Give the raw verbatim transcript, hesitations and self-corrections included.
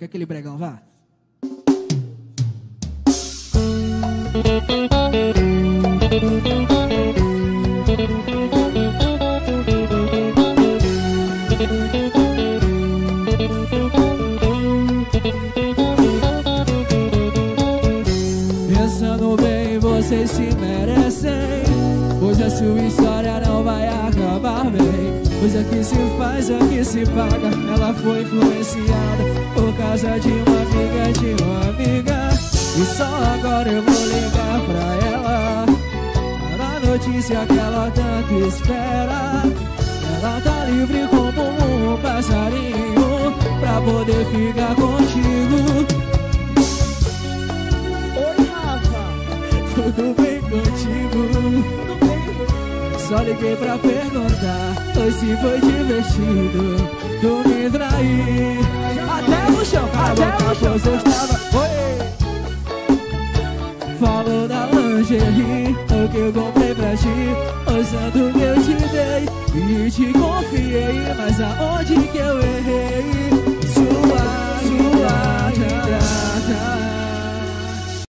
Quer aquele bregão, vá? Pensando bem, vocês se merecem, pois a sua história não vai acabar bem. Pois aqui se faz, aqui se paga. Ela foi influenciada por causa de uma amiga, de uma amiga. E só agora eu vou ligar pra ela, a notícia que ela tanto espera. Ela tá livre como um passarinho pra poder ficar contigo. Oi, Rafa. Tudo bem contigo? Tudo bem? Só liguei pra perguntar, oi, se foi divertido tu me trair. Até no chão, até no chão. Você estava... Oi! Falou da lingerie, o que eu comprei pra ti, usando o que eu te dei e te confiei, mas aonde que eu errei?